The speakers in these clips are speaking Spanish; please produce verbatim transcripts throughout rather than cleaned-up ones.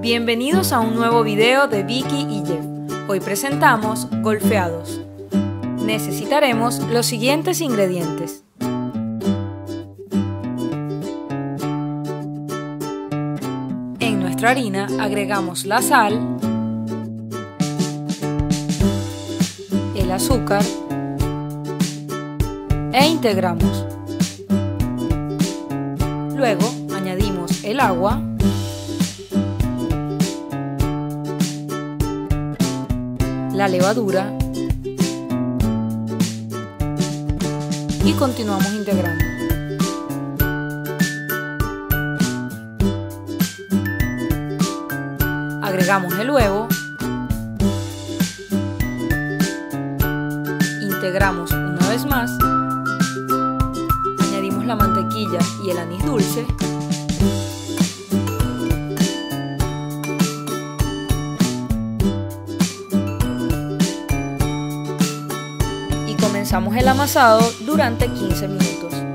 Bienvenidos a un nuevo video de Vicky y Jeff. Hoy presentamos golfeados. Necesitaremos los siguientes ingredientes. En nuestra harina agregamos la sal, el azúcar e integramos. Luego añadimos el agua, la levadura y continuamos integrando. Agregamos el huevo, integramos una vez más, añadimos la mantequilla y el anís dulce y comenzamos el amasado durante quince minutos.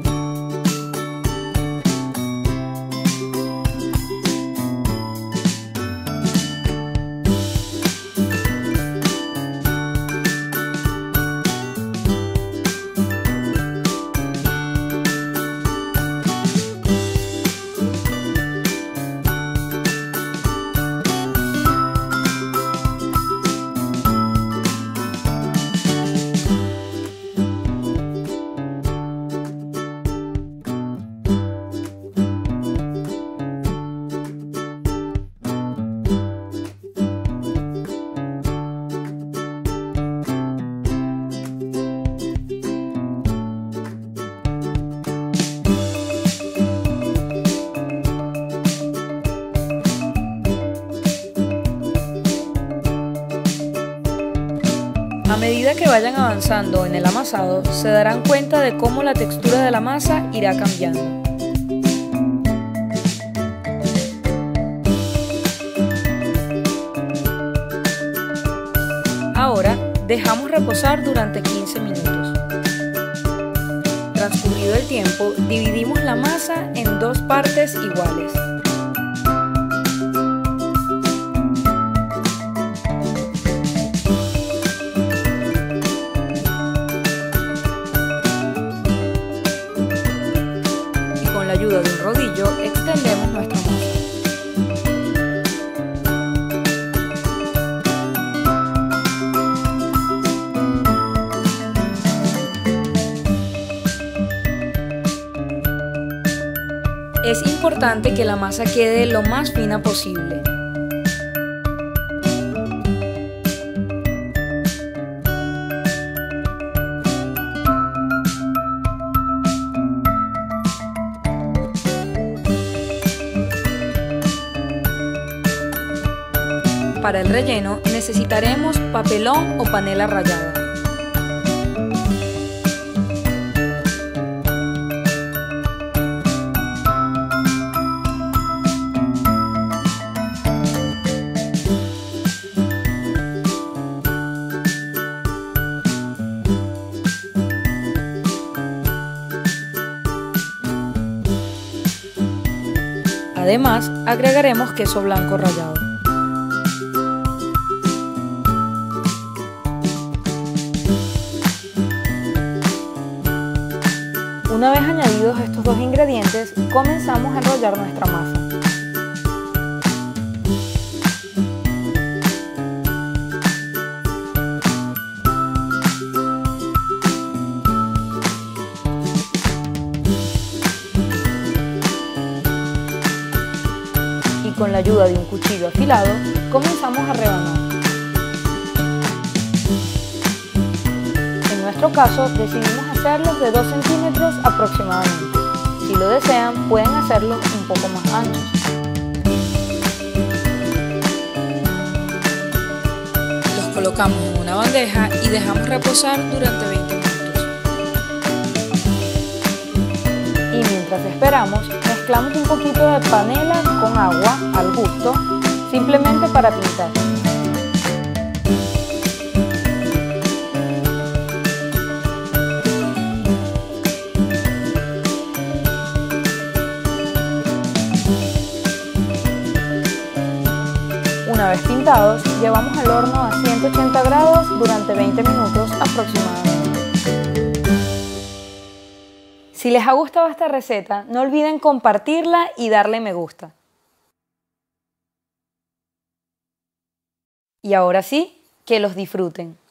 A medida que vayan avanzando en el amasado, se darán cuenta de cómo la textura de la masa irá cambiando. Ahora dejamos reposar durante quince minutos. Transcurrido el tiempo, dividimos la masa en dos partes iguales. Con la ayuda de un rodillo extendemos nuestra masa. Es importante que la masa quede lo más fina posible. Para el relleno necesitaremos papelón o panela rallada. Además, agregaremos queso blanco rallado. Una vez añadidos estos dos ingredientes, comenzamos a enrollar nuestra masa. Y con la ayuda de un cuchillo afilado, comenzamos a rebanar. En nuestro caso, decidimos hacerlos de dos centímetros aproximadamente. Si lo desean, pueden hacerlos un poco más anchos. Los colocamos en una bandeja y dejamos reposar durante veinte minutos. Y mientras esperamos, mezclamos un poquito de panela con agua al gusto, simplemente para pintar. Una vez pintados, llevamos al horno a ciento ochenta grados durante veinte minutos aproximadamente. Si les ha gustado esta receta, no olviden compartirla y darle me gusta. Y ahora sí, que los disfruten.